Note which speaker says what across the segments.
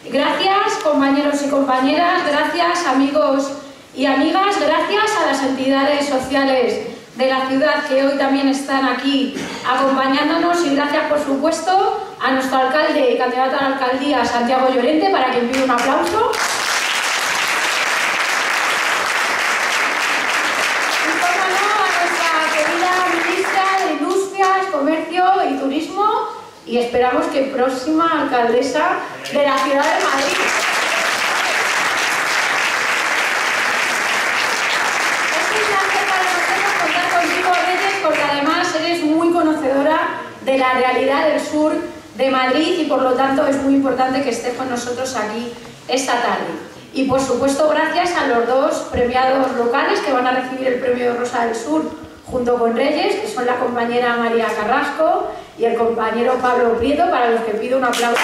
Speaker 1: Gracias, compañeros y compañeras, gracias, amigos y amigas, gracias a las entidades sociales de la ciudad que hoy también están aquí acompañándonos y gracias, por supuesto, a nuestro alcalde y candidato a la alcaldía, Santiago Llorente, para quien pido un aplauso. Y, como no, a nuestra querida ministra de Industrias, Comercio y Turismo, y esperamos que próxima alcaldesa de la ciudad de Madrid. Es un placer para nosotros contar contigo, Reyes, porque además eres muy conocedora de la realidad del sur de Madrid y por lo tanto es muy importante que estés con nosotros aquí esta tarde. Y por supuesto gracias a los dos premiados locales que van a recibir el premio Rosa del Sur junto con Reyes, que son la compañera María Carrasco y el compañero Pablo Prieto, para los que pido un aplauso.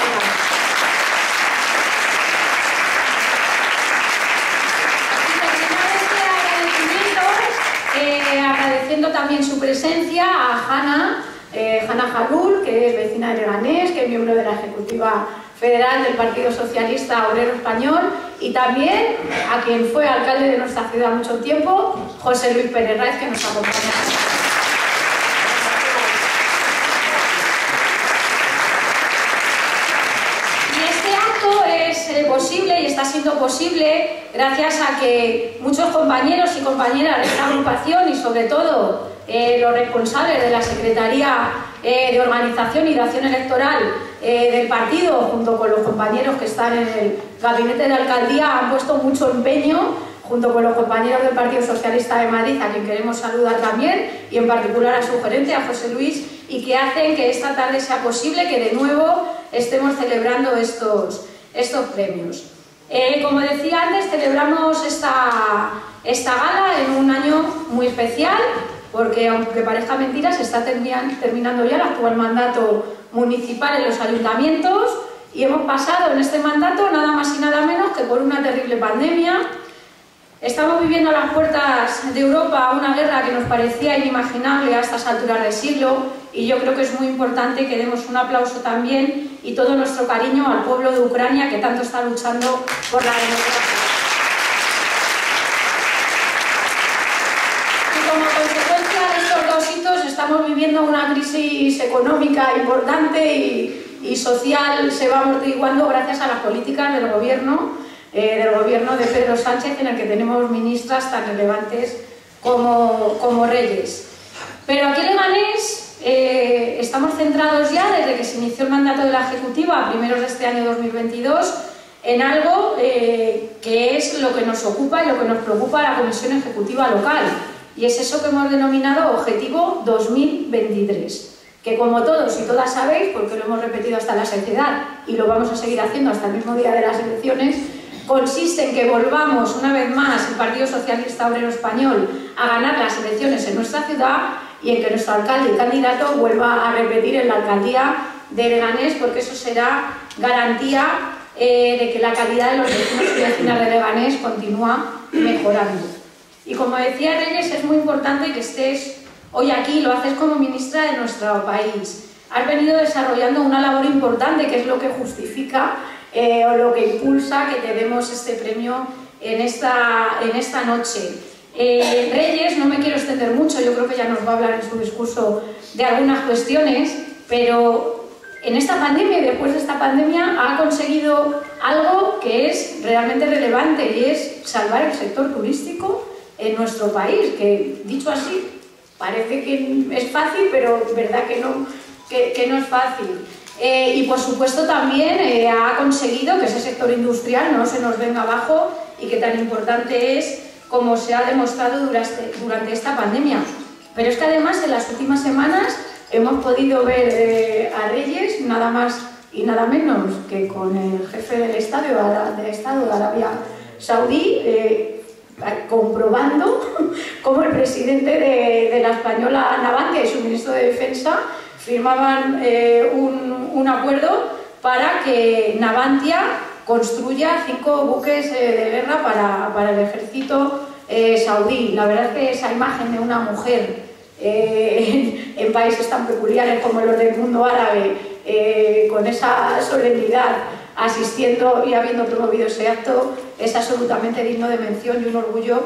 Speaker 1: Agradeciendo también su presencia a Hanna Jalul, que es vecina de Leganés, que es miembro de la Ejecutiva Federal del Partido Socialista Obrero Español, y también a quien fue alcalde de nuestra ciudad mucho tiempo, José Luis Pérez Ráez, que nos acompaña. Y este acto es posible y está siendo posible gracias a que muchos compañeros y compañeras de esta agrupación y sobre todo los responsables de la Secretaría de Organización y de Acción Electoral del partido, junto con los compañeros que están en el gabinete de alcaldía, han puesto mucho empeño, junto con los compañeros del Partido Socialista de Madrid, a quien queremos saludar también, y en particular a su gerente, a José Luis, y que hacen que esta tarde sea posible que de nuevo estemos celebrando estos premios. Como decía antes, celebramos esta gala en un año muy especial, porque aunque parezca mentira, se está terminando ya el actual mandato municipal en los ayuntamientos y hemos pasado en este mandato nada más y nada menos que por una terrible pandemia. Estamos viviendo a las puertas de Europa una guerra que nos parecía inimaginable a estas alturas del siglo y yo creo que es muy importante que demos un aplauso también y todo nuestro cariño al pueblo de Ucrania que tanto está luchando por la democracia. Estamos viviendo una crisis económica importante y social, se va amortiguando gracias a las políticas del gobierno de Pedro Sánchez, en el que tenemos ministras tan relevantes como Reyes. Pero aquí en Leganés estamos centrados ya, desde que se inició el mandato de la Ejecutiva a primeros de este año 2022, en algo que es lo que nos ocupa y lo que nos preocupa a la Comisión Ejecutiva Local. Y es eso que hemos denominado Objetivo 2023, que como todos y todas sabéis, porque lo hemos repetido hasta la saciedad y lo vamos a seguir haciendo hasta el mismo día de las elecciones, consiste en que volvamos una vez más el Partido Socialista Obrero Español a ganar las elecciones en nuestra ciudad y en que nuestro alcalde y candidato vuelva a repetir en la alcaldía de Leganés, porque eso será garantía de que la calidad de los vecinos y vecinas de Leganés continúa mejorando. Y como decía Reyes, es muy importante que estés hoy aquí, lo haces como ministra de nuestro país. Has venido desarrollando una labor importante que es lo que justifica o lo que impulsa que te demos este premio en esta noche. Reyes, no me quiero extender mucho, yo creo que ya nos va a hablar en su discurso de algunas cuestiones, pero en esta pandemia y después de esta pandemia ha conseguido algo que es realmente relevante y es salvar el sector turístico en nuestro país, que dicho así parece que es fácil, pero es verdad que no es fácil. Y por supuesto también ha conseguido que ese sector industrial no se nos venga abajo y que tan importante es como se ha demostrado durante esta pandemia. Pero es que además en las últimas semanas hemos podido ver a Reyes nada más y nada menos que con el jefe del Estado de Arabia Saudí, comprobando cómo el presidente de la española Navantia y su ministro de Defensa firmaban un acuerdo para que Navantia construya 5 buques de guerra para el ejército saudí. La verdad es que esa imagen de una mujer en países tan peculiares como los del mundo árabe, con esa solemnidad asistiendo y habiendo promovido ese acto, es absolutamente digno de mención y un orgullo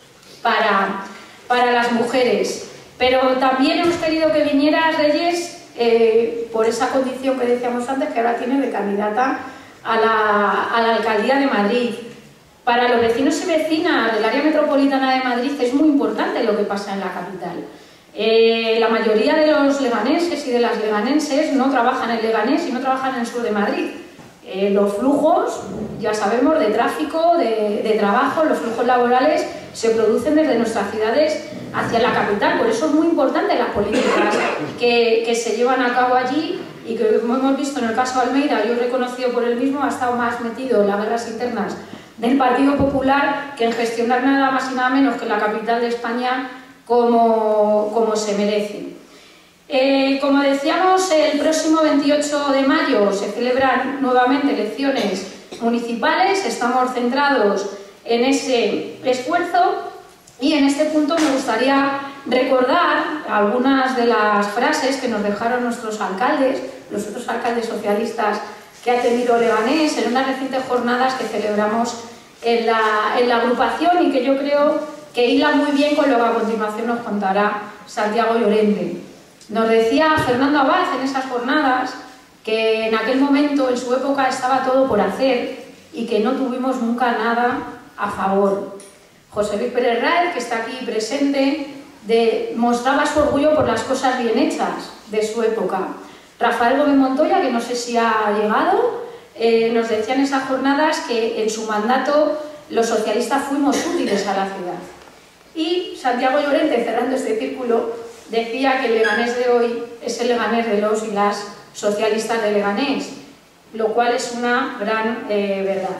Speaker 1: para las mujeres. Pero también hemos querido que viniera Reyes por esa condición que decíamos antes, que ahora tiene de candidata a la alcaldía de Madrid. Para los vecinos y vecinas del área metropolitana de Madrid es muy importante lo que pasa en la capital. La mayoría de los leganeses y de las leganenses no trabajan en Leganés y no trabajan en el sur de Madrid. Los flujos, ya sabemos, de tráfico, de trabajo, los flujos laborales se producen desde nuestras ciudades hacia la capital. Por eso es muy importante las políticas que se llevan a cabo allí y que, como hemos visto en el caso de Almeida, yo reconocido por él mismo, ha estado más metido en las guerras internas del Partido Popular que en gestionar nada más y nada menos que la capital de España como se merece. Como decíamos, el próximo 28 de mayo se celebran nuevamente elecciones municipales. Estamos centrados en ese esfuerzo y en este punto me gustaría recordar algunas de las frases que nos dejaron nuestros alcaldes, los otros alcaldes socialistas que ha tenido Leganés en unas recientes jornadas que celebramos en la agrupación y que yo creo que hila muy bien con lo que a continuación nos contará Santiago Llorente. Nos decía Fernando Abad en esas jornadas que en aquel momento, en su época, estaba todo por hacer y que no tuvimos nunca nada a favor. José Luis Pérez Raez, que está aquí presente, mostraba su orgullo por las cosas bien hechas de su época. Rafael Gómez Montoya, que no sé si ha llegado, nos decía en esas jornadas que en su mandato los socialistas fuimos útiles a la ciudad. Y Santiago Llorente, cerrando este círculo, decía que el Leganés de hoy es el Leganés de los y las socialistas de Leganés, lo cual es una gran verdad.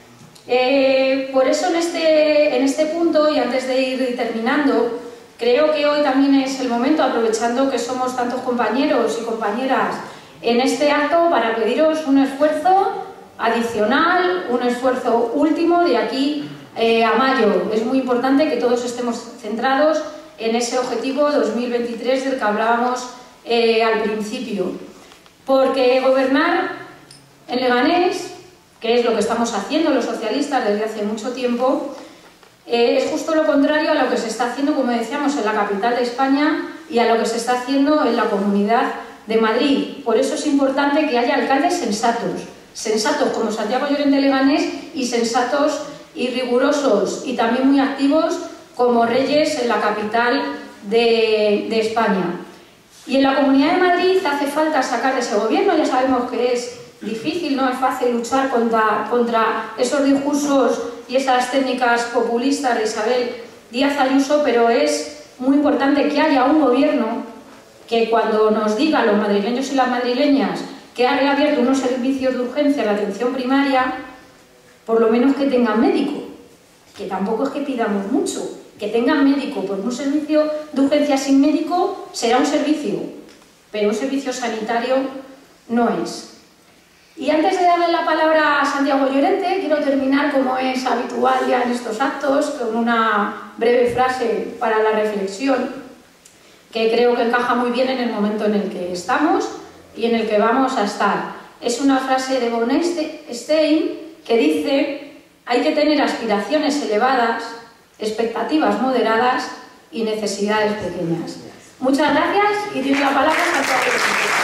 Speaker 1: Por eso en este punto, y antes de ir terminando, creo que hoy también es el momento, aprovechando que somos tantos compañeros y compañeras en este acto, para pediros un esfuerzo adicional, un esfuerzo último de aquí a mayo. Es muy importante que todos estemos centrados en ese objetivo 2023 del que hablábamos al principio. Porque gobernar en Leganés, que es lo que estamos haciendo los socialistas desde hace mucho tiempo, es justo lo contrario a lo que se está haciendo, como decíamos, en la capital de España y a lo que se está haciendo en la Comunidad de Madrid. Por eso es importante que haya alcaldes sensatos como Santiago Llorente Leganés y sensatos y rigurosos y también muy activos como Reyes en la capital de España. Y en la Comunidad de Madrid hace falta sacar de ese gobierno, ya sabemos que es difícil, no es fácil luchar contra esos discursos y esas técnicas populistas de Isabel Díaz Ayuso, pero es muy importante que haya un gobierno que cuando nos diga a los madrileños y las madrileñas que ha reabierto unos servicios de urgencia en la atención primaria, por lo menos que tengan médico, que tampoco es que pidamos mucho, que tengan médico, porque un servicio de urgencia sin médico será un servicio, pero un servicio sanitario no es. Y antes de darle la palabra a Santiago Llorente, quiero terminar, como es habitual ya en estos actos, con una breve frase para la reflexión, que creo que encaja muy bien en el momento en el que estamos y en el que vamos a estar. Es una frase de von Stein que dice: hay que tener aspiraciones elevadas, expectativas moderadas y necesidades pequeñas. Muchas gracias y tiene la palabra Santiago Llorente.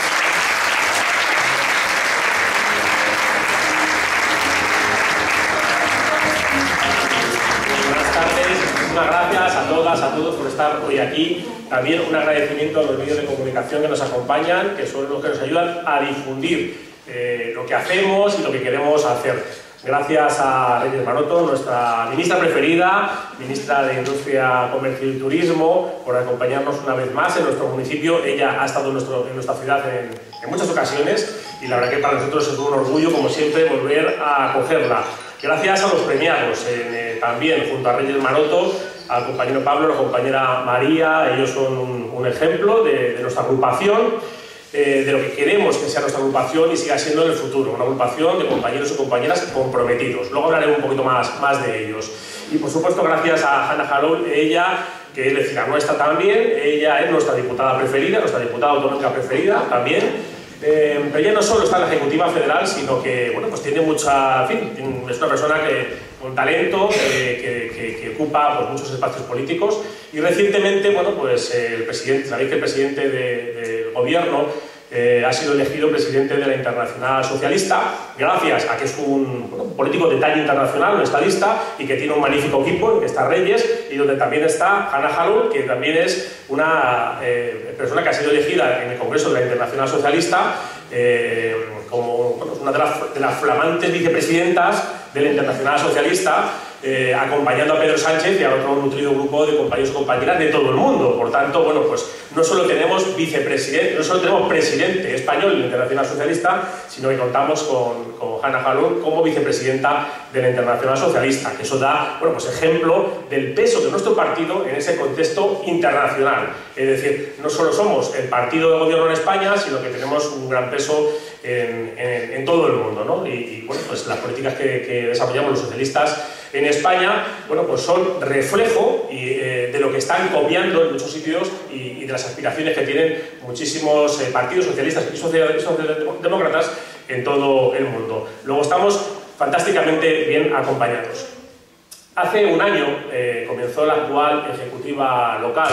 Speaker 2: Gracias a todas, a todos por estar hoy aquí. También un agradecimiento a los medios de comunicación que nos acompañan, que son los que nos ayudan a difundir lo que hacemos y lo que queremos hacer. Gracias a Reyes Maroto, nuestra ministra preferida, ministra de Industria, Comercio y Turismo, por acompañarnos una vez más en nuestro municipio. Ella ha estado en nuestra ciudad en muchas ocasiones y la verdad que para nosotros es un orgullo, como siempre, volver a acogerla. Gracias a los premiados, también junto a Reyes Maroto, al compañero Pablo, a la compañera María. Ellos son un ejemplo de nuestra agrupación, de lo que queremos que sea nuestra agrupación y siga siendo en el futuro, una agrupación de compañeros y compañeras comprometidos. Luego hablaré un poquito más de ellos. Y por supuesto gracias a Hannah Jalón, ella, que es vecina nuestra también, ella es nuestra diputada preferida, nuestra diputada autonómica preferida también. Pero ya no solo está en la Ejecutiva Federal, sino que, bueno, pues tiene mucha, en fin, es una persona con talento, que ocupa pues, muchos espacios políticos, y recientemente, bueno, pues el presidente, sabéis que el presidente del gobierno ha sido elegido presidente de la Internacional Socialista, gracias a que es un político de talla internacional, un estadista, y que tiene un magnífico equipo, en el que está Reyes, y donde también está Hannah Harun, que también es una persona que ha sido elegida en el Congreso de la Internacional Socialista como bueno, una de las flamantes vicepresidentas de la Internacional Socialista, acompañando a Pedro Sánchez y a otro nutrido grupo de compañeros y compañeras de todo el mundo. Por tanto, bueno, pues no solo tenemos vicepresidente, no solo tenemos presidente español de la Internacional Socialista, sino que contamos con Hannah Harun como vicepresidenta de la Internacional Socialista, que eso da, bueno, pues ejemplo del peso de nuestro partido en ese contexto internacional. Es decir, no solo somos el partido de gobierno en España, sino que tenemos un gran peso en todo el mundo, ¿no? Y bueno, pues las políticas que desarrollamos los socialistas en España, bueno, pues son reflejo de lo que están copiando en muchos sitios y de las aspiraciones que tienen muchísimos partidos socialistas y socialdemócratas en todo el mundo. Luego estamos fantásticamente bien acompañados. Hace un año comenzó la actual ejecutiva local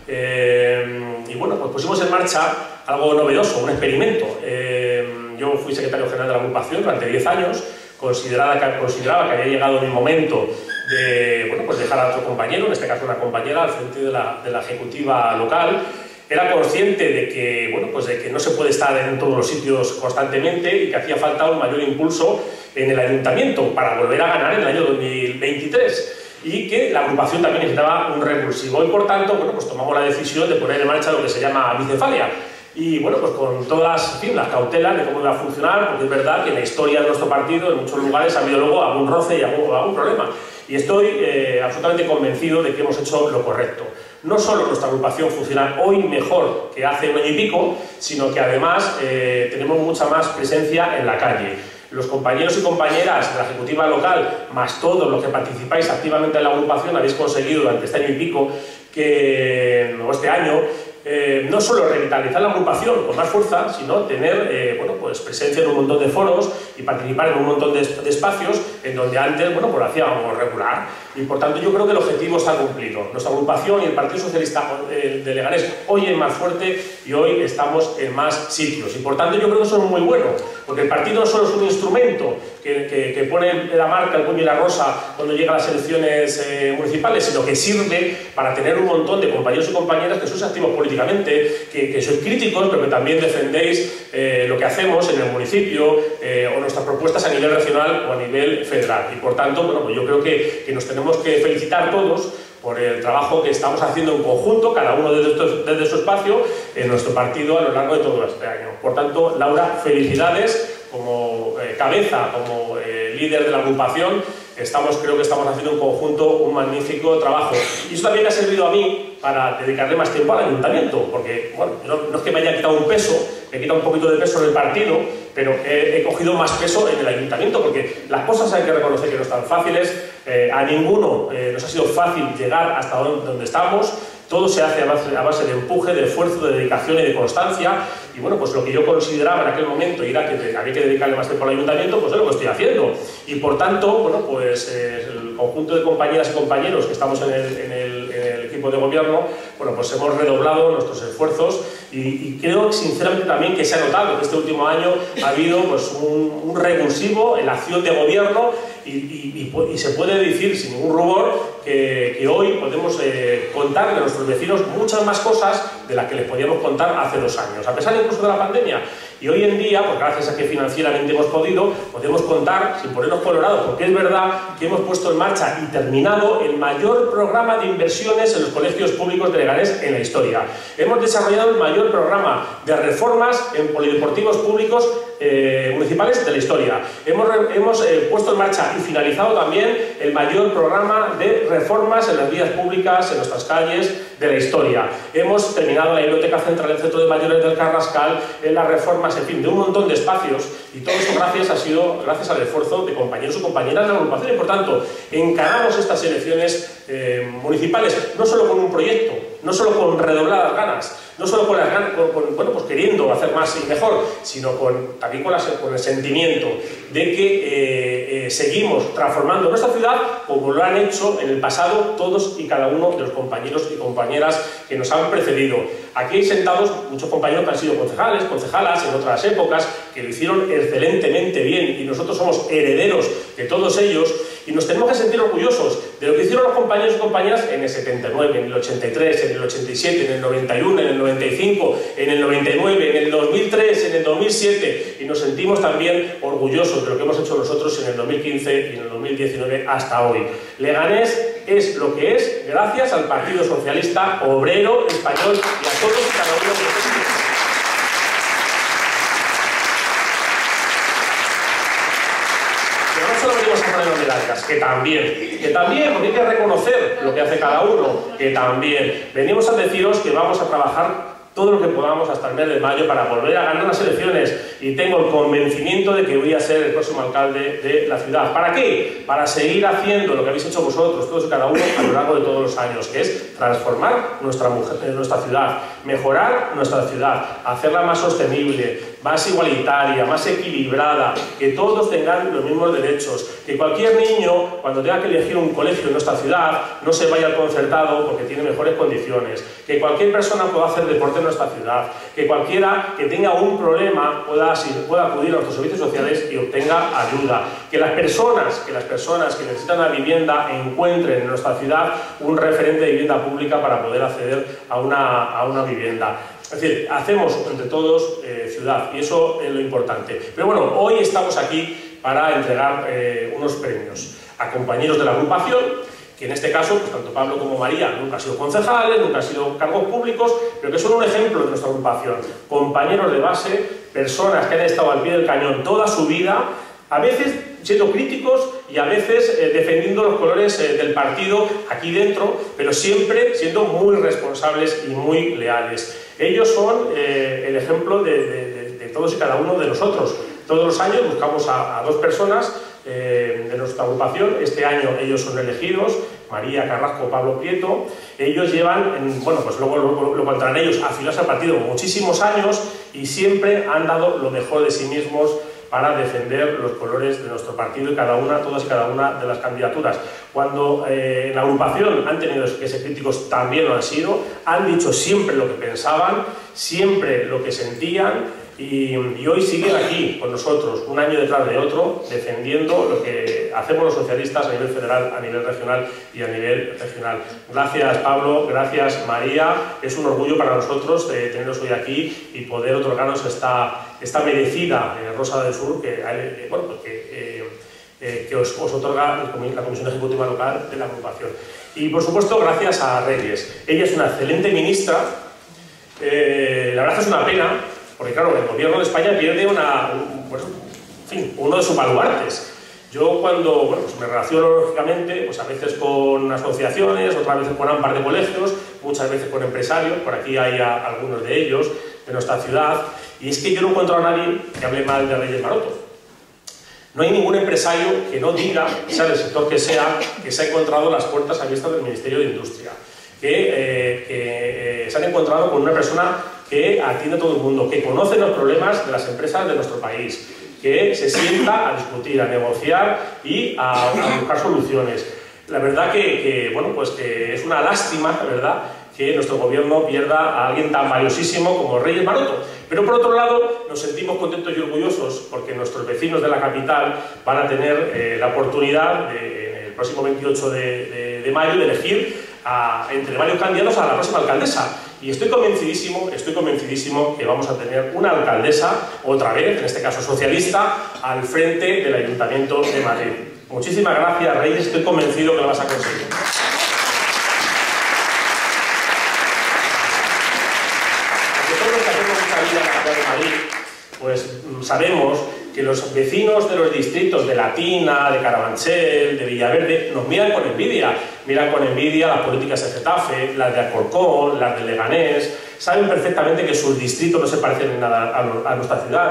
Speaker 2: y bueno, pues pusimos en marcha algo novedoso, un experimento. Yo fui secretario general de la agrupación durante 10 años, consideraba que había llegado el momento de, bueno, pues dejar a otro compañero, en este caso una compañera, al frente de la ejecutiva local. Era consciente de que, bueno, pues de que no se puede estar en todos los sitios constantemente y que hacía falta un mayor impulso en el ayuntamiento para volver a ganar en el año 2023. Y que la agrupación también necesitaba un revulsivo. Y por tanto, bueno, pues tomamos la decisión de poner en marcha lo que se llama bicefalia. Y bueno, pues con todas las cautelas de cómo iba a funcionar, porque es verdad que en la historia de nuestro partido, en muchos lugares, ha habido luego algún roce y algún problema. Y estoy absolutamente convencido de que hemos hecho lo correcto. No solo nuestra agrupación funciona hoy mejor que hace un año y pico, sino que además tenemos mucha más presencia en la calle. Los compañeros y compañeras de la ejecutiva local, más todos los que participáis activamente en la agrupación, habéis conseguido durante este año y pico, o este año, no solo revitalizar la agrupación con más fuerza, sino tener bueno, pues presencia en un montón de foros y participar en un montón de espacios en donde antes, bueno, pues lo hacíamos regular. Y por tanto yo creo que el objetivo está cumplido. Nuestra agrupación y el Partido Socialista de Leganés hoy es más fuerte y hoy estamos en más sitios. Y por tanto yo creo que eso es muy bueno, porque el partido no solo es un instrumento que pone la marca, el puño y la rosa cuando llegan las elecciones municipales, sino que sirve para tener un montón de compañeros y compañeras que sois activos políticamente, que sois críticos, pero que también defendéis lo que hacemos en el municipio o nuestras propuestas a nivel regional o a nivel federal. Y por tanto, bueno, pues yo creo que nos tenemos que felicitar todos por el trabajo que estamos haciendo en conjunto, cada uno desde su espacio, en nuestro partido a lo largo de todo este año. Por tanto, Laura, felicidades como cabeza, como líder de la agrupación. Creo que estamos haciendo en conjunto un magnífico trabajo. Y eso también me ha servido a mí para dedicarle más tiempo al ayuntamiento, porque, bueno, no es que me haya quitado un peso, me he quitado un poquito de peso en el partido, pero he cogido más peso en el ayuntamiento, porque las cosas hay que reconocer que no están fáciles, a ninguno nos ha sido fácil llegar hasta donde estamos. Todo se hace a base de empuje, de esfuerzo, de dedicación y de constancia. Y bueno, pues lo que yo consideraba en aquel momento era que había que dedicarle más tiempo al ayuntamiento, pues es lo que estoy haciendo. Y por tanto, bueno, pues el conjunto de compañeras y compañeros que estamos en el equipo de gobierno, bueno, pues hemos redoblado nuestros esfuerzos y creo sinceramente también que se ha notado que este último año ha habido pues un revulsivo en la acción de gobierno y se puede decir sin ningún rubor que hoy podemos contar de nuestros vecinos muchas más cosas de las que les podíamos contar hace 2 años, a pesar incluso de la pandemia. Y hoy en día, pues gracias a que financieramente hemos podido, podemos contar, sin ponernos colorados, porque es verdad que hemos puesto en marcha y terminado el mayor programa de inversiones en los colegios públicos de Leganés en la historia. Hemos desarrollado el mayor programa de reformas en polideportivos públicos municipales de la historia. Hemos puesto en marcha y finalizado también el mayor programa de reformas en las vías públicas, en nuestras calles de la historia. Hemos terminado la Biblioteca Central, el Centro de Mayores del Carrascal, en las reformas, en fin, de un montón de espacios, y todo eso ha sido gracias al esfuerzo de compañeros y compañeras de la agrupación. Y por tanto, encaramos estas elecciones municipales no solo con un proyecto, no solo con redobladas ganas, no solo con las ganas, bueno, pues queriendo hacer más y mejor, sino también con el sentimiento de que seguimos transformando nuestra ciudad como lo han hecho en el pasado todos y cada uno de los compañeros y compañeras que nos han precedido. Aquí hay sentados muchos compañeros que han sido concejales, concejalas en otras épocas, que lo hicieron excelentemente bien, y nosotros somos herederos de todos ellos, y nos tenemos que sentir orgullosos de lo que hicieron los compañeros y compañeras en el 79, en el 83, en el 87, en el 91, en el 95, en el 99, en el 2003, en el 2007, y nos sentimos también orgullosos de lo que hemos hecho nosotros en el 2015 y en el 2019 hasta hoy. Leganés es lo que es gracias al Partido Socialista Obrero Español y a todos y cada uno de nosotros. Pero no solo venimos a ponernos medallas, que también, porque hay que reconocer lo que hace cada uno, que también. Venimos a deciros que vamos a trabajar todo lo que podamos hasta el mes de mayo para volver a ganar las elecciones, y tengo el convencimiento de que voy a ser el próximo alcalde de la ciudad. ¿Para qué? Para seguir haciendo lo que habéis hecho vosotros, todos y cada uno, a lo largo de todos los años, que es transformar nuestra ciudad, mejorar nuestra ciudad, hacerla más sostenible, más igualitaria, más equilibrada, que todos tengan los mismos derechos, que cualquier niño, cuando tenga que elegir un colegio en nuestra ciudad, no se vaya al concertado porque tiene mejores condiciones, que cualquier persona pueda hacer deporte en nuestra ciudad, que cualquiera que tenga un problema pueda acudir a nuestros servicios sociales y obtenga ayuda, que las personas que necesitan la vivienda encuentren en nuestra ciudad un referente de vivienda pública para poder acceder a una vivienda. Es decir, hacemos entre todos ciudad, y eso es lo importante. Pero bueno, hoy estamos aquí para entregar unos premios a compañeros de la agrupación, que en este caso, pues tanto Pablo como María nunca han sido concejales, nunca han sido cargos públicos, pero que son un ejemplo de nuestra agrupación. Compañeros de base, personas que han estado al pie del cañón toda su vida, a veces siendo críticos y a veces defendiendo los colores del partido aquí dentro, pero siempre siendo muy responsables y muy leales. Ellos son el ejemplo de todos y cada uno de nosotros. Todos los años buscamos a dos personas de nuestra agrupación. Este año ellos son elegidos, María Carrasco, Pablo Prieto. Ellos llevan, bueno, pues luego lo contarán ellos, afiliados al partido muchísimos años, y siempre han dado lo mejor de sí mismos para defender los colores de nuestro partido y todas y cada una de las candidaturas. Cuando en la agrupación han tenido que ser críticos, también lo han sido, han dicho siempre lo que pensaban, siempre lo que sentían, y hoy siguen aquí con nosotros, un año detrás de otro, defendiendo lo que hacemos los socialistas a nivel federal, a nivel regional y a nivel regional. Gracias Pablo, gracias María, es un orgullo para nosotros teneros hoy aquí y poder otorgaros esta merecida Rosa del Sur que os otorga la Comisión Ejecutiva Local de la agrupación. Y por supuesto gracias a Reyes. Ella es una excelente ministra. La verdad es que es una pena, porque claro, el gobierno de España pierde uno de sus baluartes. Yo cuando me relaciono lógicamente, pues a veces con asociaciones, otras veces con un par de colegios, muchas veces con empresarios, por aquí hay algunos de ellos, de nuestra ciudad, y es que yo no encuentro a nadie que hable mal de Reyes Maroto. No hay ningún empresario que no diga, sea del sector que se ha encontrado las puertas abiertas del Ministerio de Industria, que se han encontrado con una persona que atiende a todo el mundo, que conoce los problemas de las empresas de nuestro país, que se sienta a discutir, a negociar y a buscar soluciones. La verdad que es una lástima, la verdad, que nuestro gobierno pierda a alguien tan valiosísimo como Reyes Maroto. Pero por otro lado, nos sentimos contentos y orgullosos porque nuestros vecinos de la capital van a tener la oportunidad el próximo 28 de mayo de elegir entre varios candidatos a la próxima alcaldesa. Y estoy convencidísimo que vamos a tener una alcaldesa, otra vez, en este caso socialista, al frente del Ayuntamiento de Madrid. Muchísimas gracias, Reyes, estoy convencido que lo vas a conseguir. Porque todos los que hacemos mucha vida en la ciudad de Madrid, pues sabemos que los vecinos de los distritos de Latina, de Carabanchel, de Villaverde, nos miran con envidia. Miran con envidia las políticas de Getafe, las de Alcorcón, las de Leganés. Saben perfectamente que sus distritos no se parecen en nada a nuestras ciudades.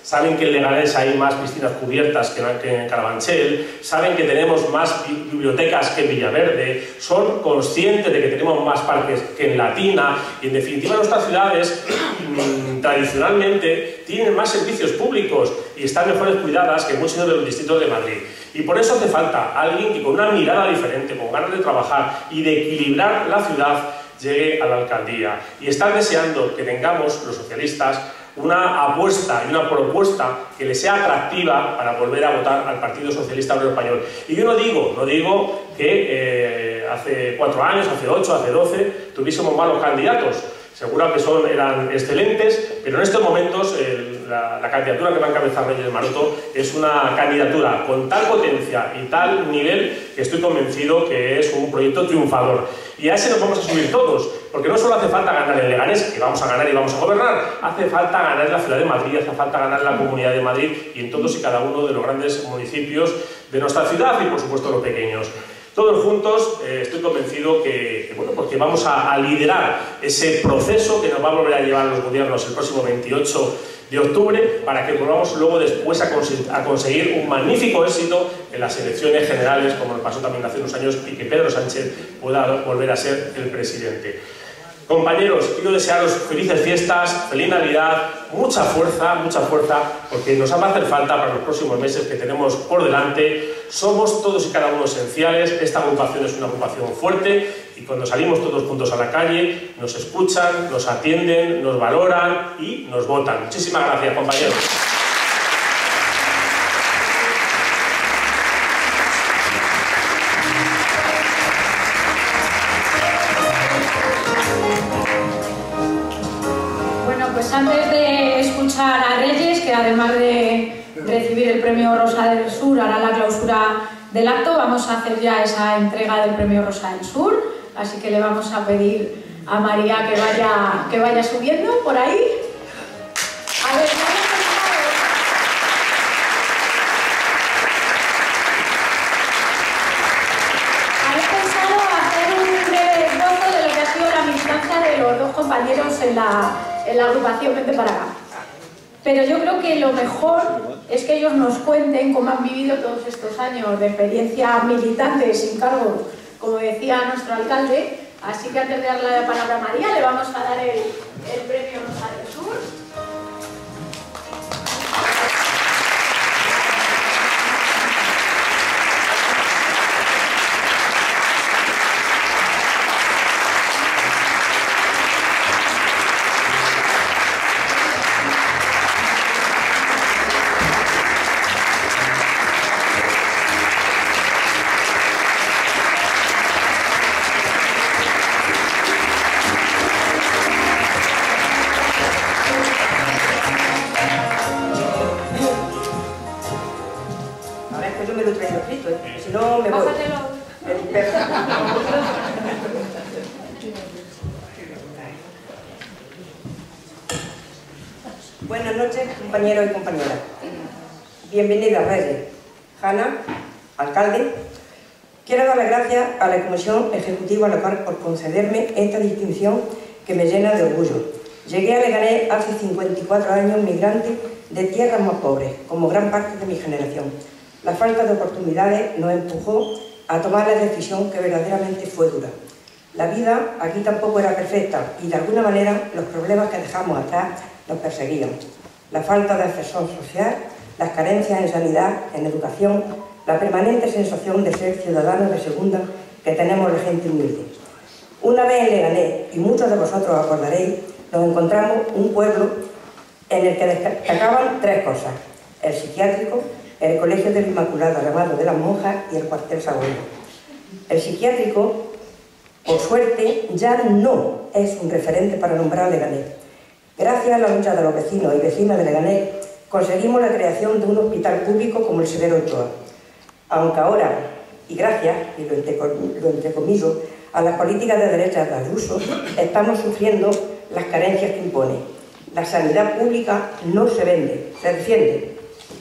Speaker 2: saben que en Leganés hay más piscinas cubiertas que en Carabanchel, saben que tenemos más bibliotecas que en Villaverde, son conscientes de que tenemos más parques que en Latina, y en definitiva nuestras ciudades tradicionalmente tienen más servicios públicos y están mejores cuidadas que muchos de los distritos de Madrid. Y por eso hace falta alguien que con una mirada diferente, con ganas de trabajar y de equilibrar la ciudad, llegue a la alcaldía. Y están deseando que tengamos, los socialistas, una apuesta y una propuesta que le sea atractiva para volver a votar al Partido Socialista Obrero Español. Y yo no digo que hace 4 años, hace 8, hace 12, tuviésemos malos candidatos. Seguro que eran excelentes, pero en estos momentos la candidatura que va a encabezar Reyes Maroto es una candidatura con tal potencia y tal nivel que estoy convencido que es un proyecto triunfador. Y a ese nos vamos a subir todos, porque no solo hace falta ganar en Leganés, que vamos a ganar y vamos a gobernar, hace falta ganar en la ciudad de Madrid, hace falta ganar en la Comunidad de Madrid y en todos y cada uno de los grandes municipios de nuestra ciudad y por supuesto los pequeños. Todos juntos estoy convencido que vamos a liderar ese proceso que nos va a volver a llevar los gobiernos el próximo 28 de octubre para que volvamos luego después a conseguir un magnífico éxito en las elecciones generales, como nos pasó también hace unos años, y que Pedro Sánchez pueda volver a ser el presidente. Compañeros, quiero desearos felices fiestas, feliz Navidad, mucha fuerza, porque nos va a hacer falta para los próximos meses que tenemos por delante. Somos todos y cada uno esenciales, esta agrupación es una agrupación fuerte y cuando salimos todos juntos a la calle nos escuchan, nos atienden, nos valoran y nos votan. Muchísimas gracias, compañeros.
Speaker 1: Pues antes de escuchar a Reyes, que además de recibir el premio Rosa del Sur hará la clausura del acto, vamos a hacer ya esa entrega del premio Rosa del Sur, así que le vamos a pedir a María que vaya subiendo por ahí. A ver, ¿habéis pensado hacer un breve esbozo de lo que ha sido la militancia de los dos compañeros en la agrupación? Vente para acá. Pero yo creo que lo mejor es que ellos nos cuenten cómo han vivido todos estos años de experiencia militante sin cargo, como decía nuestro alcalde. Así que antes de darle la palabra a María, le vamos a dar el premio Rosa del Sur.
Speaker 3: Buenas noches, compañeros y compañeras. Bienvenida, Reyes. Hanna, alcalde. Quiero dar las gracias a la Comisión Ejecutiva Local por concederme esta distinción que me llena de orgullo. Llegué a Leganés hace 54 años migrante de tierras más pobres, como gran parte de mi generación. La falta de oportunidades nos empujó a tomar la decisión que verdaderamente fue dura. La vida aquí tampoco era perfecta y de alguna manera los problemas que dejamos atrás nos perseguían. La falta de ascensor social, las carencias en sanidad, en educación, la permanente sensación de ser ciudadanos de segunda que tenemos la gente humilde. Una vez en Leganés, y muchos de vosotros acordaréis, nos encontramos un pueblo en el que destacaban 3 cosas: el psiquiátrico, el Colegio del Inmaculado Armado de las Monjas y el cuartel Saguenay. El psiquiátrico, por suerte, ya no es un referente para nombrar a Leganés. Gracias a la lucha de los vecinos y vecinas de Leganés, conseguimos la creación de un hospital público como el Severo Ochoa. Aunque ahora, y gracias, y lo entrecomillo, a las políticas de derecha de Ayuso, estamos sufriendo las carencias que impone. La sanidad pública no se vende, se defiende.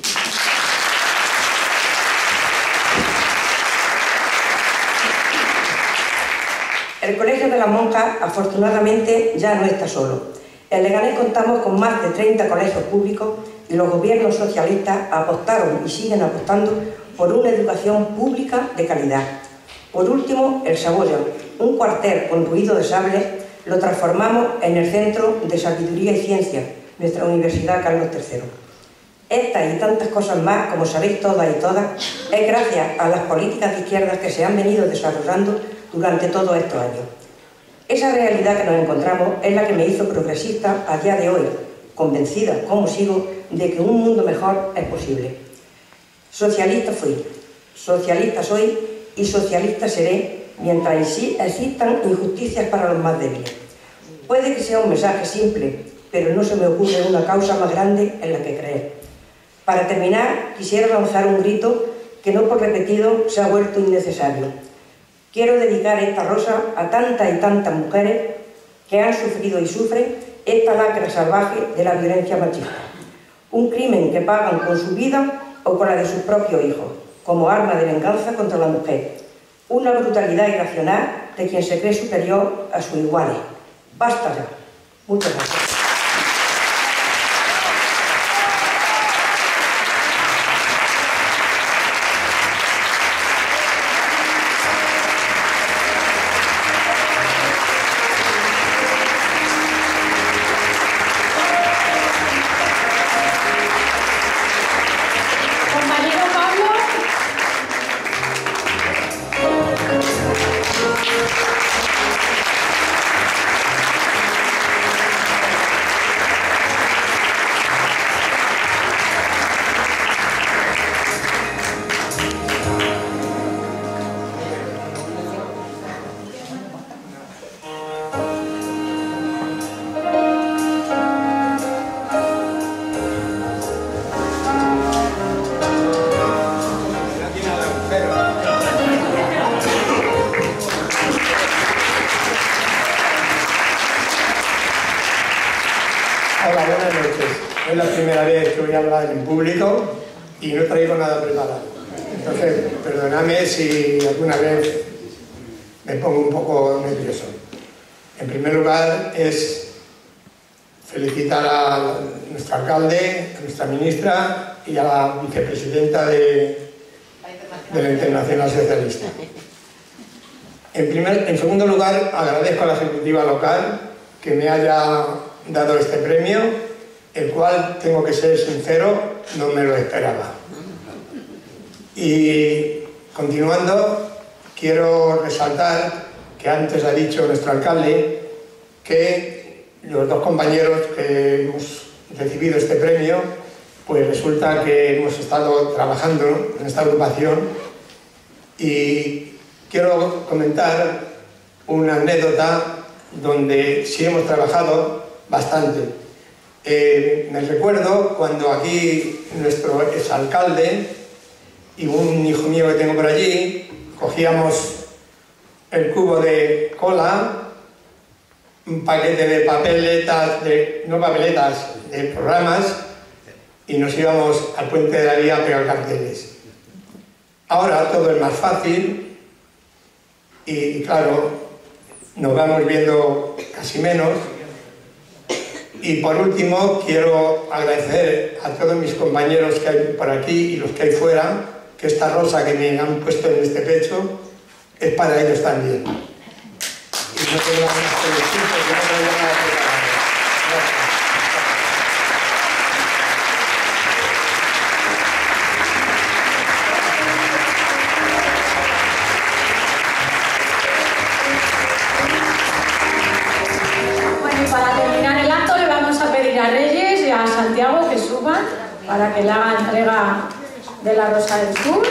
Speaker 3: El Colegio de las Monjas, afortunadamente, ya no está solo. En Leganés contamos con más de 30 colegios públicos y los gobiernos socialistas apostaron y siguen apostando por una educación pública de calidad. Por último, el Saboya, un cuartel con ruido de sables, lo transformamos en el Centro de Sabiduría y Ciencia, nuestra Universidad Carlos III. Estas y tantas cosas más, como sabéis todas y todas, es gracias a las políticas de izquierdas que se han venido desarrollando durante todos estos años. Esa realidad que nos encontramos es la que me hizo progresista a día de hoy, convencida, como sigo, de que un mundo mejor es posible. Socialista fui, socialista soy y socialista seré mientras existan injusticias para los más débiles. Puede que sea un mensaje simple, pero no se me ocurre una causa más grande en la que creer. Para terminar, quisiera lanzar un grito que no por repetido se ha vuelto innecesario. Quiero dedicar esta rosa a tantas y tantas mujeres que han sufrido y sufren esta lacra salvaje de la violencia machista. Un crimen que pagan con su vida o con la de sus propios hijos, como arma de venganza contra la mujer. Una brutalidad irracional de quien se cree superior a sus iguales. Basta ya. Muchas gracias.
Speaker 4: Hola, buenas noches. Es la primera vez que voy a hablar en público y no traigo nada preparado. Entonces, perdonadme si alguna vez me pongo un poco nervioso. En primer lugar, es felicitar a nuestro alcalde, a nuestra ministra y a la vicepresidenta de la Internacional Socialista. En segundo lugar, agradezco a la ejecutiva local que me haya dado este premio, el cual, tengo que ser sincero, no me lo esperaba. Y continuando, quiero resaltar que antes ha dicho nuestro alcalde que los dos compañeros que hemos recibido este premio, pues resulta que hemos estado trabajando en esta agrupación y quiero comentar una anécdota donde sí hemos trabajado bastante. Me recuerdo cuando aquí nuestro exalcalde y un hijo mío que tengo por allí, cogíamos el cubo de cola, un paquete de papeletas, no papeletas, de programas, y nos íbamos al puente de la vía a pegar carteles. Ahora todo es más fácil y claro, nos vamos viendo casi menos. Y por último, quiero agradecer a todos mis compañeros que hay por aquí y los que hay fuera, que esta rosa que me han puesto en este pecho es para ellos también. Y no tengo más que decir porque no traigo nada preparado. Gracias.
Speaker 1: Bueno, y para terminar el acto le vamos a pedir a Reyes y a Santiago que suban para que le haga entrega de la Rosa del Sur.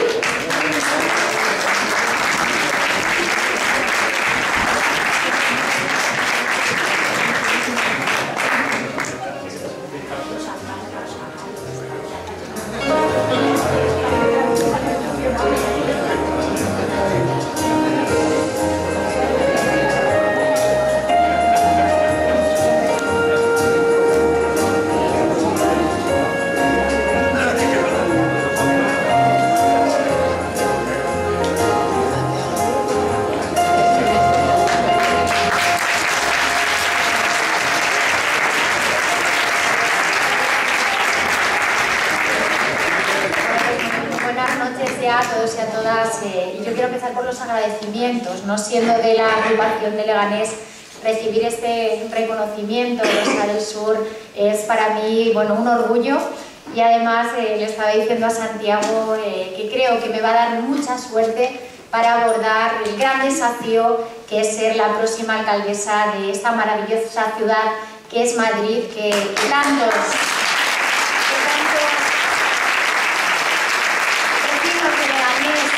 Speaker 5: día a todos y a todas. Y yo quiero empezar por los agradecimientos, no siendo de la agrupación de Leganés. Recibir este reconocimiento de Rosa del Sur es para mí, bueno, un orgullo, y además le estaba diciendo a Santiago que creo que me va a dar mucha suerte para abordar el gran desafío que es ser la próxima alcaldesa de esta maravillosa ciudad que es Madrid, que tantos vecinos de Leganés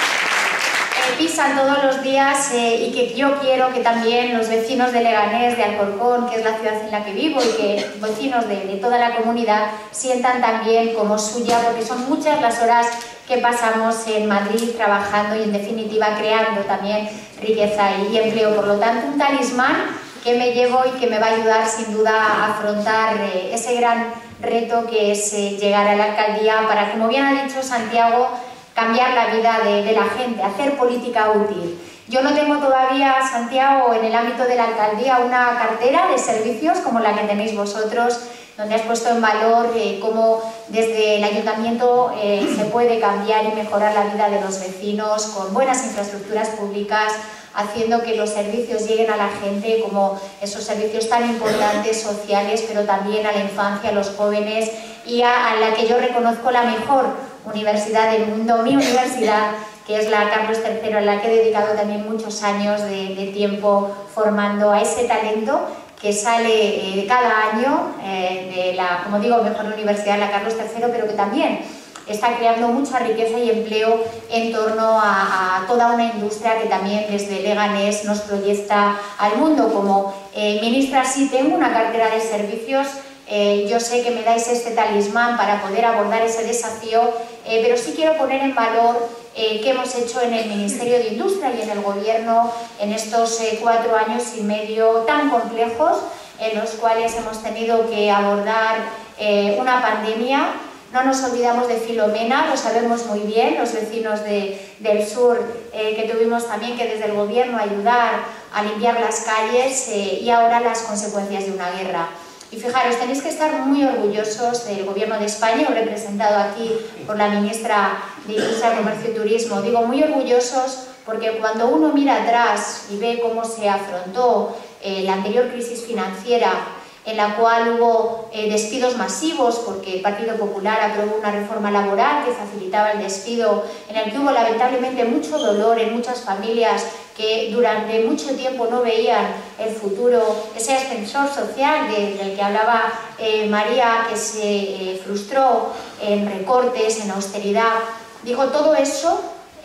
Speaker 5: pisan todos los días, y que yo quiero que también los vecinos de Leganés, de Alcorcón, que es la ciudad en la que vivo, y que vecinos de toda la comunidad sientan también como suya, porque son muchas las horas que pasamos en Madrid trabajando y en definitiva creando también riqueza y empleo. Por lo tanto, un talismán que me llevo y que me va a ayudar sin duda a afrontar ese gran reto que es llegar a la alcaldía para, como bien ha dicho Santiago, cambiar la vida de la gente, hacer política útil. Yo no tengo todavía, Santiago, en el ámbito de la alcaldía una cartera de servicios como la que tenéis vosotros, donde has puesto en valor cómo desde el ayuntamiento se puede cambiar y mejorar la vida de los vecinos con buenas infraestructuras públicas, haciendo que los servicios lleguen a la gente, como esos servicios tan importantes sociales, pero también a la infancia, a los jóvenes, y a la que yo reconozco la mejor universidad del mundo, mi universidad, que es la Carlos III, a la que he dedicado también muchos años de tiempo formando a ese talento que sale cada año de la, como digo, mejor universidad, la Carlos III, pero que también está creando mucha riqueza y empleo en torno a toda una industria que también desde Leganés nos proyecta al mundo. Como ministra sí tengo una cartera de servicios. Yo sé que me dais este talismán para poder abordar ese desafío, pero sí quiero poner en valor qué hemos hecho en el Ministerio de Industria y en el Gobierno en estos 4 años y medio tan complejos, en los cuales hemos tenido que abordar una pandemia. No nos olvidamos de Filomena, lo sabemos muy bien, los vecinos del sur, que tuvimos también que desde el Gobierno ayudar a limpiar las calles, y ahora las consecuencias de una guerra. Y fijaros, tenéis que estar muy orgullosos del Gobierno de España, representado aquí por la ministra de Industria, Comercio y Turismo. Digo muy orgullosos porque cuando uno mira atrás y ve cómo se afrontó la anterior crisis financiera, en la cual hubo despidos masivos porque el Partido Popular aprobó una reforma laboral que facilitaba el despido, en el que hubo lamentablemente mucho dolor en muchas familias que durante mucho tiempo no veían el futuro, ese ascensor social del que hablaba María, que se frustró en recortes, en austeridad. Digo, todo eso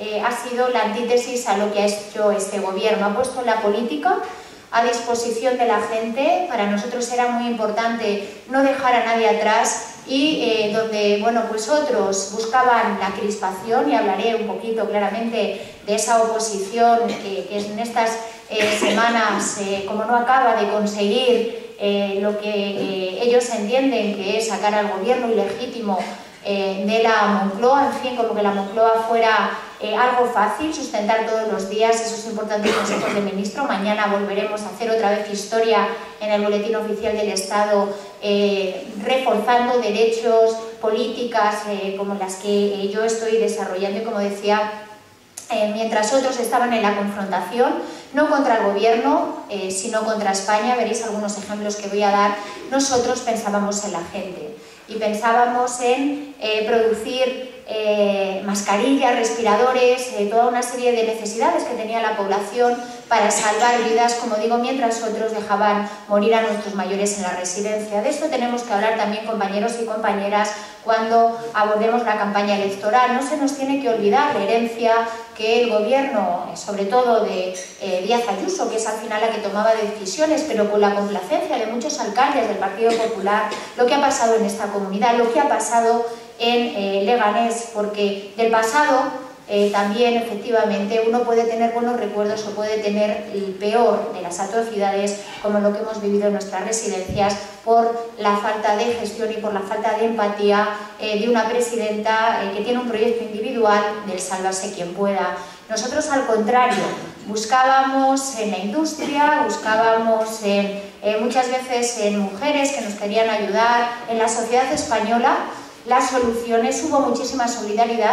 Speaker 5: ha sido la antítesis a lo que ha hecho este gobierno. Ha puesto la política a disposición de la gente. Para nosotros era muy importante no dejar a nadie atrás, y donde, bueno, pues otros buscaban la crispación, y hablaré un poquito claramente de esa oposición que en estas semanas, como no acaba de conseguir lo que ellos entienden que es sacar al gobierno ilegítimo de la Moncloa, en fin, como que la Moncloa fuera algo fácil, sustentar todos los días esos importantes consejos de ministro. Mañana volveremos a hacer otra vez historia en el Boletín Oficial del Estado, reforzando derechos, políticas como las que yo estoy desarrollando, y como decía, mientras otros estaban en la confrontación, no contra el gobierno, sino contra España. Veréis algunos ejemplos que voy a dar. Nosotros pensábamos en la gente y pensábamos en producir mascarillas, respiradores, toda una serie de necesidades que tenía la población para salvar vidas, como digo, mientras otros dejaban morir a nuestros mayores en la residencia. De esto tenemos que hablar también, compañeros y compañeras, cuando abordemos la campaña electoral. No se nos tiene que olvidar la herencia que el gobierno, sobre todo de Díaz Ayuso, que es al final la que tomaba decisiones, pero con la complacencia de muchos alcaldes del Partido Popular, lo que ha pasado en esta comunidad, lo que ha pasado en Leganés, porque del pasado también efectivamente uno puede tener buenos recuerdos o puede tener el peor de las atrocidades, como lo que hemos vivido en nuestras residencias, por la falta de gestión y por la falta de empatía de una presidenta que tiene un proyecto individual del sálvase quien pueda. Nosotros, al contrario, buscábamos en la industria, buscábamos muchas veces en mujeres que nos querían ayudar, en la sociedad española, las soluciones. Hubo muchísima solidaridad,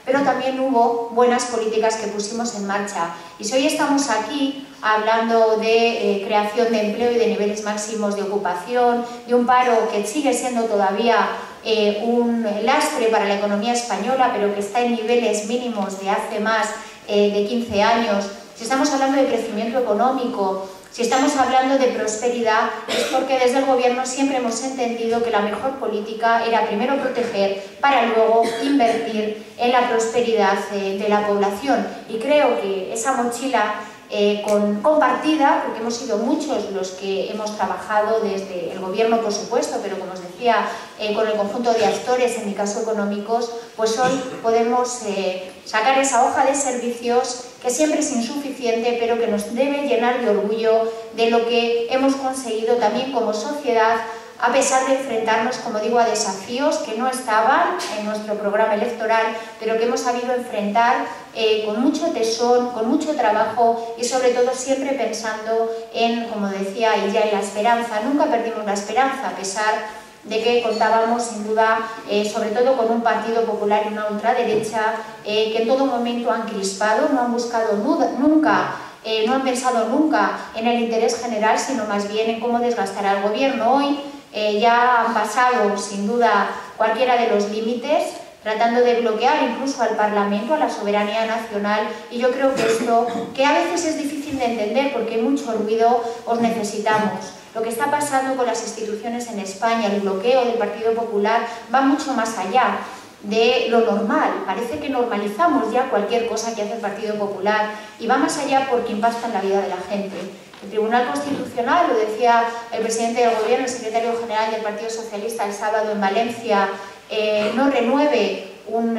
Speaker 5: pero también hubo buenas políticas que pusimos en marcha. Y si hoy estamos aquí hablando de creación de empleo y de niveles máximos de ocupación, de un paro que sigue siendo todavía un lastre para la economía española, pero que está en niveles mínimos de hace más de 15 años, si estamos hablando de crecimiento económico, si estamos hablando de prosperidad, es porque desde el Gobierno siempre hemos entendido que la mejor política era primero proteger para luego invertir en la prosperidad de la población. Y creo que esa mochila compartida, porque hemos sido muchos los que hemos trabajado desde el Gobierno, por supuesto, pero como os decía, con el conjunto de actores, en mi caso económicos, pues hoy podemos sacar esa hoja de servicios que siempre es insuficiente, pero que nos debe llenar de orgullo de lo que hemos conseguido también como sociedad, a pesar de enfrentarnos, como digo, a desafíos que no estaban en nuestro programa electoral, pero que hemos sabido enfrentar con mucho tesón, con mucho trabajo y sobre todo siempre pensando en, como decía, y ya en la esperanza. Nunca perdimos la esperanza, a pesar de que contábamos sin duda, sobre todo con un Partido Popular y una ultraderecha que en todo momento han crispado, no han buscado nunca, no han pensado nunca en el interés general, sino más bien en cómo desgastar al Gobierno. Hoy ya han pasado sin duda cualquiera de los límites, tratando de bloquear incluso al Parlamento, a la soberanía nacional, y yo creo que esto, que a veces es difícil de entender porque hay mucho ruido, os necesitamos. Lo que está pasando con las instituciones en España, el bloqueo del Partido Popular, va mucho más allá de lo normal. Parece que normalizamos ya cualquier cosa que hace el Partido Popular y va más allá porque impacta en la vida de la gente. El Tribunal Constitucional, lo decía el presidente del Gobierno, el secretario general del Partido Socialista el sábado en Valencia, no renueve un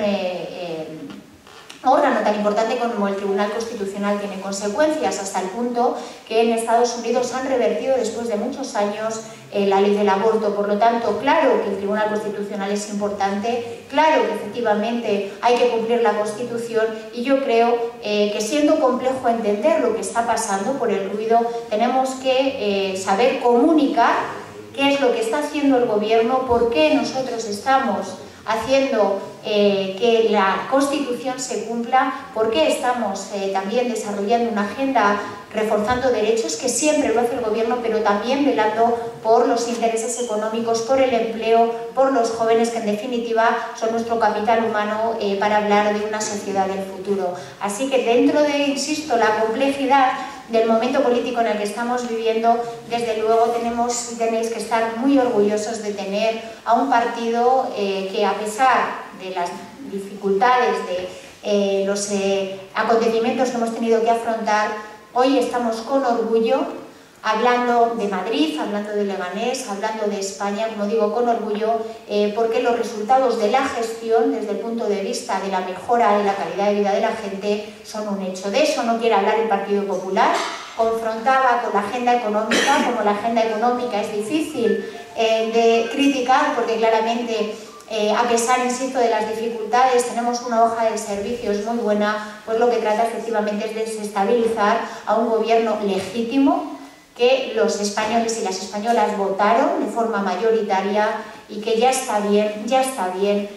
Speaker 5: órgano tan importante como el Tribunal Constitucional tiene consecuencias, hasta el punto que en Estados Unidos han revertido después de muchos años la ley del aborto. Por lo tanto, claro que el Tribunal Constitucional es importante, claro que efectivamente hay que cumplir la Constitución, y yo creo que siendo complejo entender lo que está pasando por el ruido, tenemos que saber comunicar qué es lo que está haciendo el Gobierno, por qué nosotros estamos haciendo que la Constitución se cumpla, por qué estamos también desarrollando una agenda reforzando derechos, que siempre lo hace el Gobierno, pero también velando por los intereses económicos, por el empleo, por los jóvenes, que en definitiva son nuestro capital humano para hablar de una sociedad del futuro. Así que dentro de, insisto, la complejidad del momento político en el que estamos viviendo, desde luego tenéis que estar muy orgullosos de tener a un partido que, a pesar de las dificultades, de los acontecimientos que hemos tenido que afrontar, hoy estamos con orgullo hablando de Madrid, hablando de Leganés, hablando de España, como digo, con orgullo, porque los resultados de la gestión, desde el punto de vista de la mejora de la calidad de vida de la gente, son un hecho. De eso no quiere hablar el Partido Popular. Confrontaba con la agenda económica, como la agenda económica es difícil de criticar, porque claramente, a pesar, insisto, de las dificultades, tenemos una hoja de servicios muy buena, pues lo que trata efectivamente es de desestabilizar a un gobierno legítimo, que los españoles y las españolas votaron de forma mayoritaria, y que ya está bien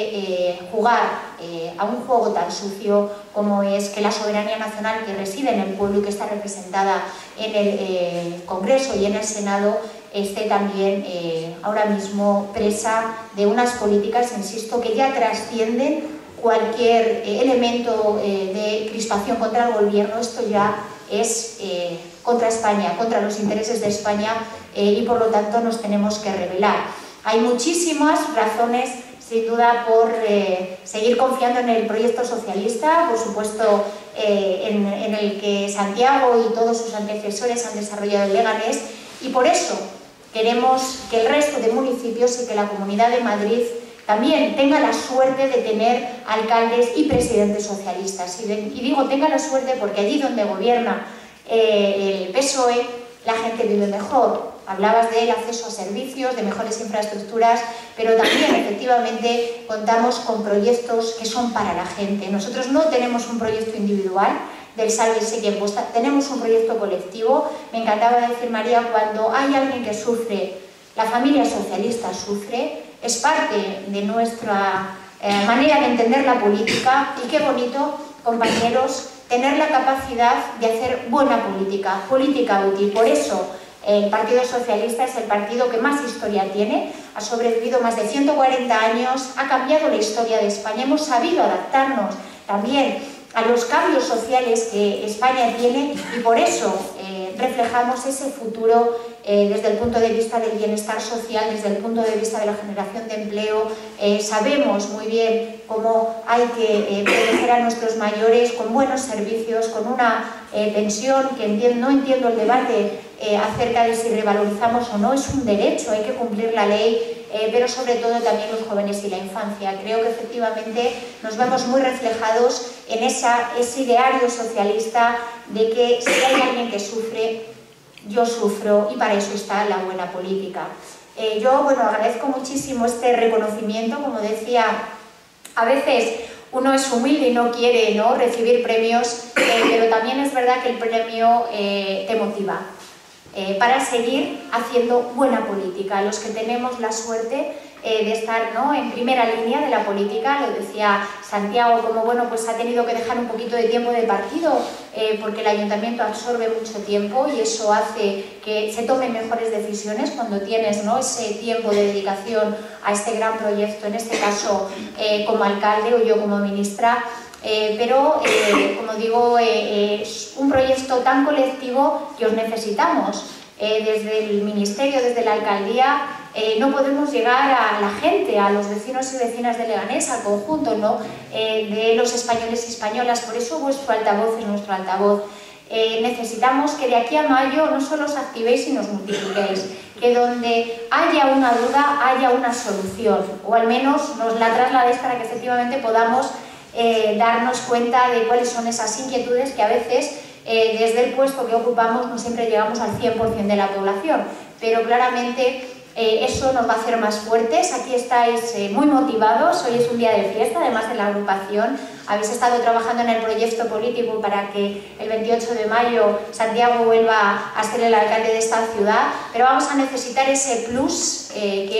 Speaker 5: de jugar a un juego tan sucio como es que la soberanía nacional, que reside en el pueblo y que está representada en el Congreso y en el Senado, esté también ahora mismo presa de unas políticas, insisto, que ya trascienden cualquier elemento de crispación contra el Gobierno. Esto ya es contra España, contra los intereses de España, y por lo tanto nos tenemos que rebelar. Hay muchísimas razones, sin duda, por seguir confiando en el proyecto socialista, por supuesto en el que Santiago y todos sus antecesores han desarrollado en Leganés, y por eso queremos que el resto de municipios y que la Comunidad de Madrid también tenga la suerte de tener alcaldes y presidentes socialistas. Y digo tenga la suerte porque allí donde gobierna el PSOE, la gente vive mejor. Hablabas del acceso a servicios, de mejores infraestructuras, pero también efectivamente contamos con proyectos que son para la gente. Nosotros no tenemos un proyecto individual del sálvese quien pueda, tenemos un proyecto colectivo. Me encantaba decir, María, cuando hay alguien que sufre, la familia socialista sufre, es parte de nuestra manera de entender la política, y qué bonito, compañeros, tener la capacidad de hacer buena política, política útil. Por eso el Partido Socialista es el partido que más historia tiene, ha sobrevivido más de 140 años, ha cambiado la historia de España, hemos sabido adaptarnos también a los cambios sociales que España tiene, y por eso reflejamos ese futuro desde el punto de vista del bienestar social, desde el punto de vista de la generación de empleo. Sabemos muy bien cómo hay que proteger a nuestros mayores con buenos servicios, con una pensión, que no entiendo el debate acerca de si revalorizamos o no, es un derecho, hay que cumplir la ley, pero sobre todo también los jóvenes y la infancia. Creo que efectivamente nos vemos muy reflejados en ese ideario socialista de que si hay alguien que sufre, yo sufro, y para eso está la buena política. Yo, bueno, agradezco muchísimo este reconocimiento. Como decía, a veces uno es humilde y no quiere, ¿no?, recibir premios, pero también es verdad que el premio te motiva para seguir haciendo buena política. Los que tenemos la suerte de estar, ¿no?, en primera línea de la política, lo decía Santiago, como bueno, pues ha tenido que dejar un poquito de tiempo de partido porque el ayuntamiento absorbe mucho tiempo, y eso hace que se tomen mejores decisiones cuando tienes, ¿no?, ese tiempo de dedicación a este gran proyecto, en este caso como alcalde o yo como ministra. Pero, como digo, es un proyecto tan colectivo que os necesitamos. Desde el Ministerio, desde la Alcaldía, no podemos llegar a la gente, a los vecinos y vecinas de Leganés, al conjunto, ¿no?, de los españoles y españolas. Por eso vuestro altavoz es nuestro altavoz. Necesitamos que de aquí a mayo no solo os activéis y nos multipliquéis, que donde haya una duda haya una solución, o al menos nos la trasladéis para que efectivamente podamos darnos cuenta de cuáles son esas inquietudes que a veces desde el puesto que ocupamos no siempre llegamos al 100% de la población, pero claramente eso nos va a hacer más fuertes. Aquí estáis muy motivados, hoy es un día de fiesta, además de la agrupación. Habéis estado trabajando en el proyecto político para que el 28 de mayo Santiago vuelva a ser el alcalde de esta ciudad, pero vamos a necesitar ese plus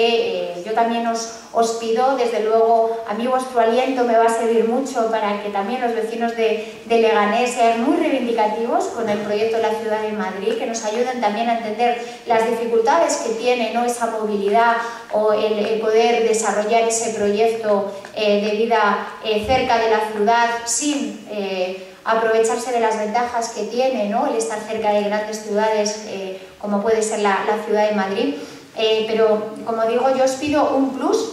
Speaker 5: que yo también os pido. Desde luego, a mí vuestro aliento me va a servir mucho para que también los vecinos de Leganés sean muy reivindicativos con el proyecto de la Ciudad de Madrid, que nos ayuden también a entender las dificultades que tiene, ¿no?, esa movilidad o el poder desarrollar ese proyecto de vida cerca de la ciudad sin aprovecharse de las ventajas que tiene, ¿no?, el estar cerca de grandes ciudades como puede ser la Ciudad de Madrid. Pero, como digo, yo os pido un plus.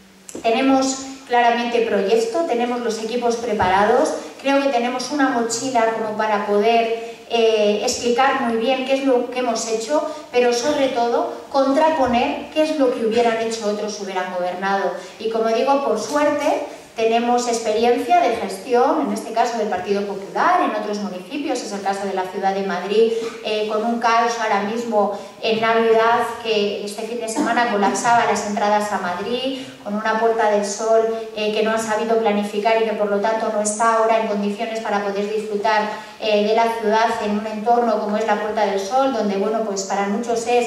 Speaker 5: Tenemos claramente proyecto, tenemos los equipos preparados, creo que tenemos una mochila como para poder explicar muy bien qué es lo que hemos hecho, pero sobre todo contraponer qué es lo que hubieran hecho otros si hubieran gobernado. Y como digo, por suerte, tenemos experiencia de gestión, en este caso del Partido Popular, en otros municipios, es el caso de la Ciudad de Madrid, con un caos ahora mismo en Navidad, que este fin de semana colapsaba las entradas a Madrid, con una Puerta del Sol que no han sabido planificar y que por lo tanto no está ahora en condiciones para poder disfrutar de la ciudad en un entorno como es la Puerta del Sol, donde, bueno, pues para muchos es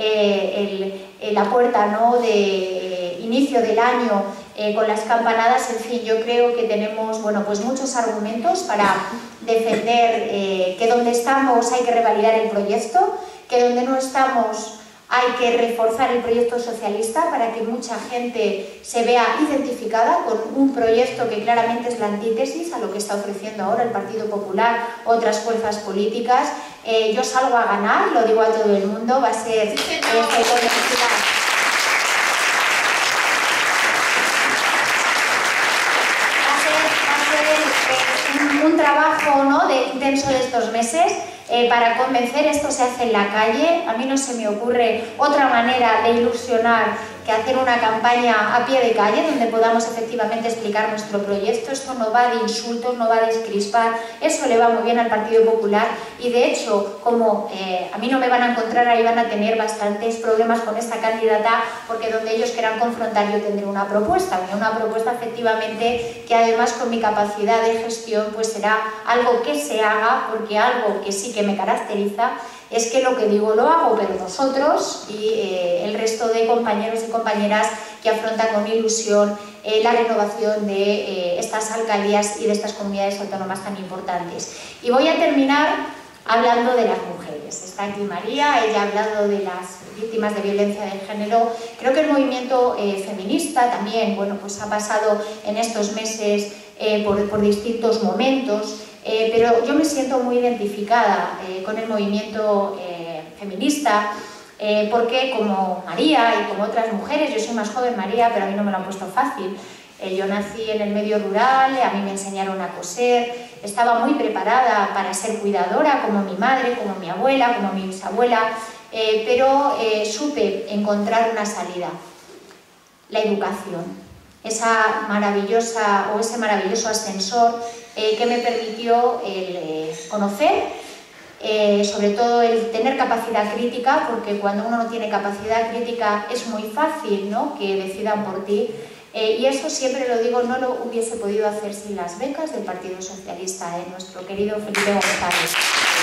Speaker 5: la puerta, ¿no?, de inicio del año, con las campanadas. En fin, yo creo que tenemos, bueno, pues muchos argumentos para defender que donde estamos hay que revalidar el proyecto, que donde no estamos hay que reforzar el proyecto socialista para que mucha gente se vea identificada con un proyecto que claramente es la antítesis a lo que está ofreciendo ahora el Partido Popular, otras fuerzas políticas. Yo salgo a ganar, lo digo a todo el mundo, va a ser un trabajo, ¿no?, intenso de estos meses para convencer. Esto se hace en la calle. A mí no se me ocurre otra manera de ilusionar que hacer una campaña a pie de calle donde podamos efectivamente explicar nuestro proyecto. Esto no va de insultos, no va de descrispar, eso le va muy bien al Partido Popular, y de hecho, como a mí no me van a encontrar, ahí van a tener bastantes problemas con esta candidata, porque donde ellos quieran confrontar yo tendré una propuesta efectivamente que además con mi capacidad de gestión pues será algo que se haga, porque algo que sí que me caracteriza es que lo que digo lo hago, pero nosotros y el resto de compañeros y compañeras que afrontan con ilusión la renovación de estas alcaldías y de estas comunidades autónomas tan importantes. Y voy a terminar hablando de las mujeres. Está aquí María, ella ha hablado de las víctimas de violencia de género. Creo que el movimiento feminista también, bueno, pues ha pasado en estos meses por distintos momentos, pero yo me siento muy identificada con el movimiento feminista, porque como María y como otras mujeres, yo soy más joven María, pero a mí no me lo han puesto fácil. Yo nací en el medio rural, a mí me enseñaron a coser, estaba muy preparada para ser cuidadora, como mi madre, como mi abuela, como mi bisabuela, pero supe encontrar una salida: la educación, ese maravilloso ascensor que me permitió conocer, sobre todo el tener capacidad crítica, porque cuando uno no tiene capacidad crítica es muy fácil, ¿no?, que decidan por ti. Y eso, siempre lo digo, no lo hubiese podido hacer sin las becas del Partido Socialista, nuestro querido Felipe González.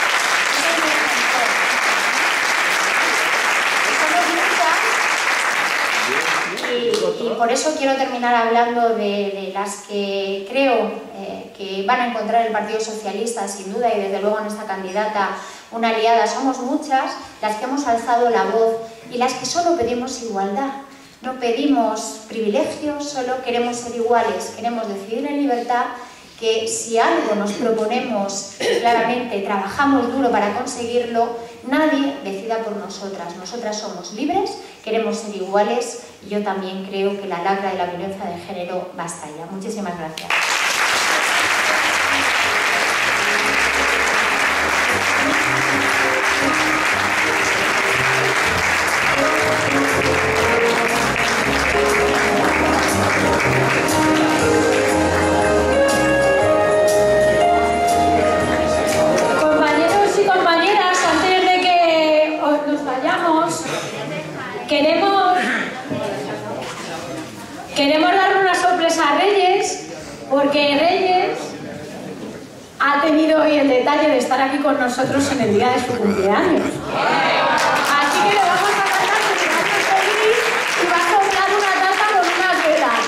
Speaker 5: Y por eso quiero terminar hablando de las que creo que van a encontrar el Partido Socialista, sin duda, y desde luego en esta candidata una aliada. Somos muchas las que hemos alzado la voz y las que solo pedimos igualdad. No pedimos privilegios, solo queremos ser iguales, queremos decidir en libertad, que si algo nos proponemos claramente, trabajamos duro para conseguirlo, nadie decida por nosotras. Nosotras somos libres, queremos ser iguales, y yo también creo que la lacra de la violencia de género basta ya. Muchísimas gracias.
Speaker 1: Compañeros y compañeras, antes de que nos vayamos, queremos dar una sorpresa a Reyes, porque Reyes ha tenido hoy el detalle de estar aquí con nosotros en el día de su cumpleaños. Así que le vamos a cantar cumpleaños feliz y va a soplar una taza con unas velas.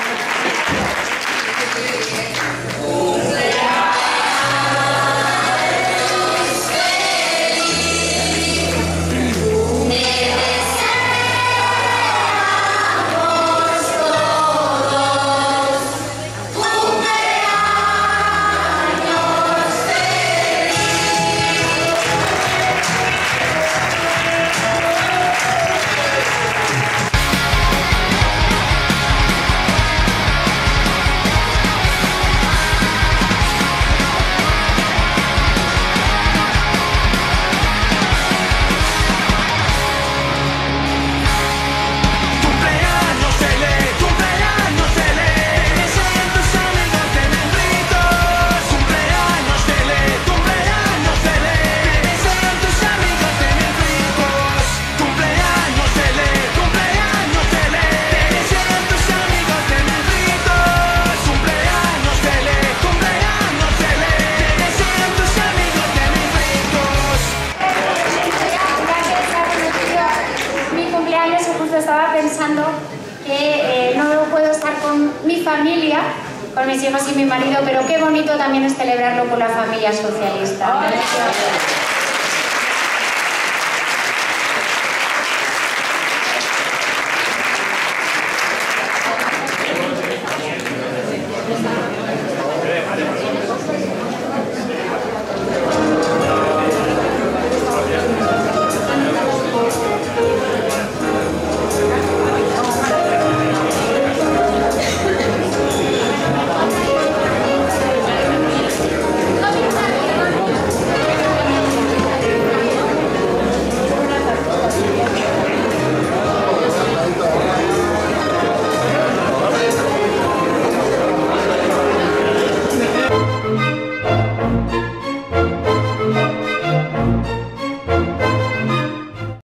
Speaker 5: Estaba pensando que no puedo estar con mi familia, con mis hijos y mi marido, pero qué bonito también es celebrarlo con la familia socialista.